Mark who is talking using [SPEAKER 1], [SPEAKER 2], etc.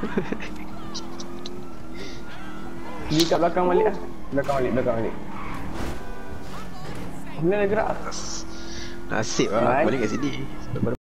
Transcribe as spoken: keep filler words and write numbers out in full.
[SPEAKER 1] Pergi kat belakang balik lah. Belakang balik, belakang balik. Mana dia gerak?
[SPEAKER 2] Nasib lah,
[SPEAKER 1] Nice.
[SPEAKER 2] balik kat sini.